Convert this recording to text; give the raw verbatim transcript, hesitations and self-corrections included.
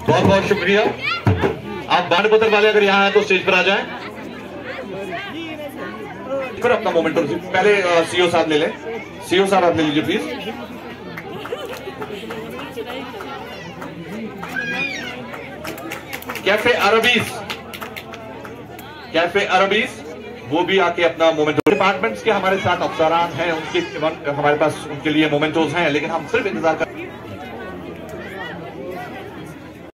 बहुत बहुत शुक्रिया। आप बाण पत्र वाले अगर यहाँ हैं तो स्टेज पर आ जाएं। फिर अपना मोमेंट पहले सीओ साहब ले लें। सीओ साहब आप ले लीजिए प्लीज। कैफे अरबीज, कैफे अरबीज वो भी आके अपना मोमेंटो, डिपार्टमेंट्स के हमारे साथ अफसरान हैं, उनके हमारे पास उनके लिए मोमेंटोज हैं, लेकिन हम सिर्फ इंतजार कर